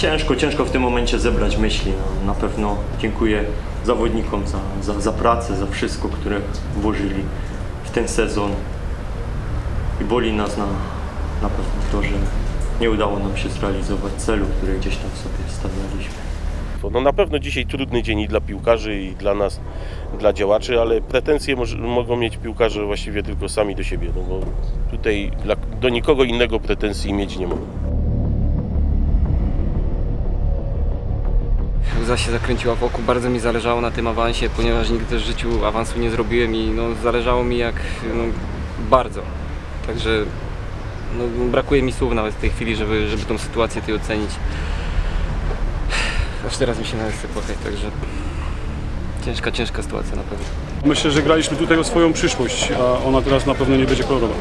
Ciężko w tym momencie zebrać myśli. No, na pewno dziękuję zawodnikom za pracę, za wszystko, które włożyli w ten sezon. I boli nas na pewno to, że nie udało nam się zrealizować celu, który gdzieś tam sobie stawialiśmy. No na pewno dzisiaj trudny dzień i dla piłkarzy, i dla nas, dla działaczy, ale pretensje mogą mieć piłkarze właściwie tylko sami do siebie, no bo tutaj do nikogo innego pretensji mieć nie mogą. Łza się zakręciła wokół, bardzo mi zależało na tym awansie, ponieważ nigdy też w życiu awansu nie zrobiłem i zależało mi bardzo. Także brakuje mi słów nawet w tej chwili, żeby tą sytuację tej ocenić. Aż teraz mi się nawet chce płakać, także ciężka sytuacja na pewno. Myślę, że graliśmy tutaj o swoją przyszłość, a ona teraz na pewno nie będzie kolorowa.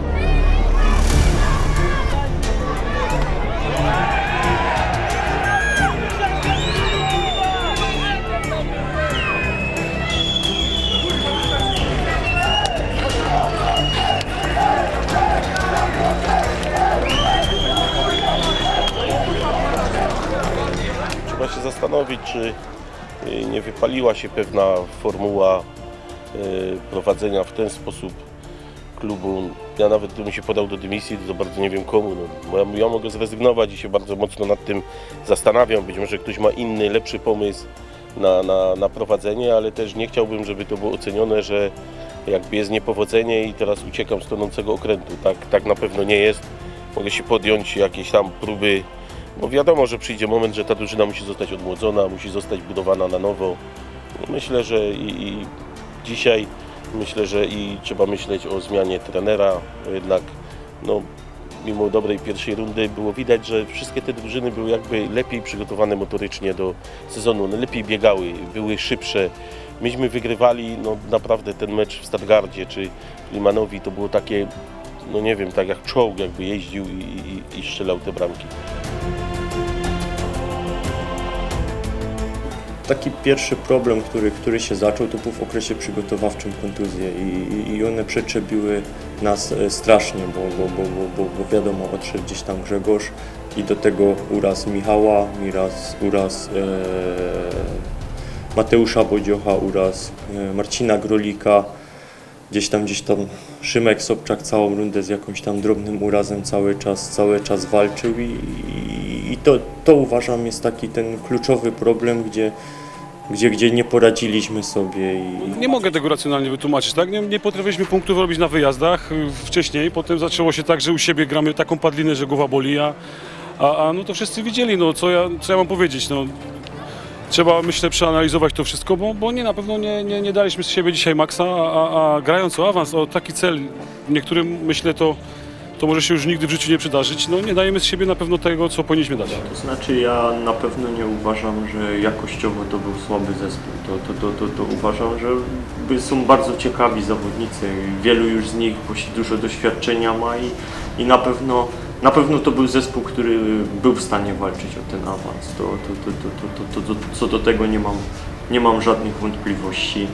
Trzeba się zastanowić, czy nie wypaliła się pewna formuła prowadzenia w ten sposób klubu. Ja nawet gdybym się podał do dymisji, to bardzo nie wiem komu. No, ja mogę zrezygnować i się bardzo mocno nad tym zastanawiam. Być może ktoś ma inny, lepszy pomysł na prowadzenie, ale też nie chciałbym, żeby to było ocenione, że jakby jest niepowodzenie i teraz uciekam z tonącego okrętu. Tak na pewno nie jest. Mogę się podjąć jakieś tam próby. Bo wiadomo, że przyjdzie moment, że ta drużyna musi zostać odmłodzona, musi zostać budowana na nowo. Myślę, że i dzisiaj trzeba myśleć o zmianie trenera. Jednak mimo dobrej pierwszej rundy było widać, że wszystkie te drużyny były jakby lepiej przygotowane motorycznie do sezonu. One lepiej biegały, były szybsze. Myśmy wygrywali naprawdę ten mecz w Stargardzie czy w Limanowi. To było takie, nie wiem, tak jak czołg jakby jeździł i strzelał te bramki. Taki pierwszy problem, który się zaczął, to był w okresie przygotowawczym kontuzje i one przeczepiły nas strasznie, bo wiadomo, odszedł gdzieś tam Grzegorz i do tego uraz Michała, uraz Mateusza Bodziocha, uraz Marcina Grolika, gdzieś tam Szymek Sobczak całą rundę z jakimś tam drobnym urazem cały czas walczył i to uważam jest taki ten kluczowy problem, gdzie nie poradziliśmy sobie. Nie mogę tego racjonalnie wytłumaczyć, tak? Nie potrafiliśmy punktów robić na wyjazdach wcześniej, potem zaczęło się tak, że u siebie gramy taką padlinę, że głowa boli, a to wszyscy widzieli, co ja mam powiedzieć, Trzeba, myślę, przeanalizować to wszystko, bo na pewno nie daliśmy z siebie dzisiaj maksa, a grając o awans, o taki cel, niektórym myślę to może się już nigdy w życiu nie przydarzyć, nie dajemy z siebie na pewno tego, co powinniśmy dać. To znaczy ja na pewno nie uważam, że jakościowo to był słaby zespół. To uważam, że są bardzo ciekawi zawodnicy. Wielu już z nich dużo doświadczenia ma i na pewno to był zespół, który był w stanie walczyć o ten awans. Co do tego nie mam żadnych wątpliwości.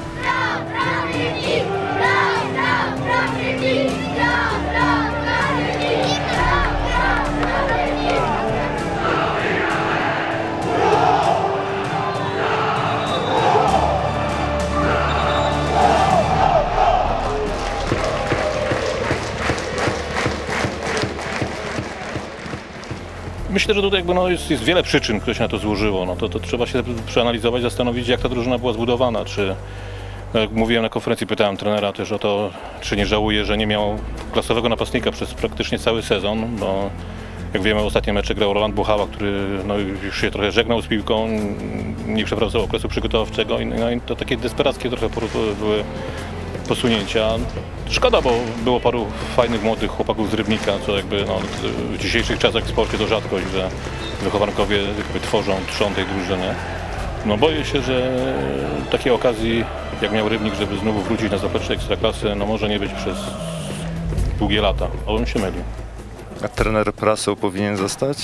Myślę, że tutaj jest wiele przyczyn, które się na to złożyło. To trzeba się przeanalizować, zastanowić, jak ta drużyna była zbudowana. Czy, jak mówiłem na konferencji, pytałem trenera też o to, czy nie żałuje, że nie miał klasowego napastnika przez praktycznie cały sezon, bo jak wiemy, ostatnie mecze grał Roland Buchała, który już się trochę żegnał z piłką, nie przeprowadzał okresu przygotowawczego i to takie desperackie trochę były posunięcia. Szkoda, bo było paru fajnych, młodych chłopaków z Rybnika, co w dzisiejszych czasach w sporcie to rzadkość, że wychowankowie trzą tej drużyny. Boję się, że takiej okazji, jak miał Rybnik, żeby znowu wrócić na zaplecze Ekstraklasy, może nie być przez długie lata, ale bym się mylił. A trener Prasoł powinien zostać?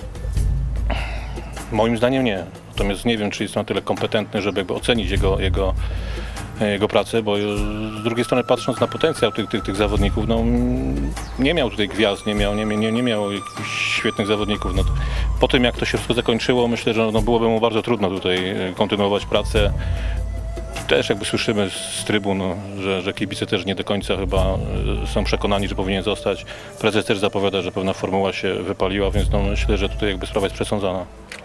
Moim zdaniem nie. Natomiast nie wiem, czy jest na tyle kompetentny, żeby ocenić jego pracę, bo z drugiej strony, patrząc na potencjał tych zawodników, nie miał tutaj gwiazd, nie miał jakichś świetnych zawodników. po tym jak to się wszystko zakończyło, myślę, że no, byłoby mu bardzo trudno tutaj kontynuować pracę. Też jakby słyszymy z trybun, że kibice też nie do końca chyba są przekonani, że powinien zostać. Prezes też zapowiada, że pewna formuła się wypaliła, więc no myślę, że tutaj jakby sprawa jest przesądzana.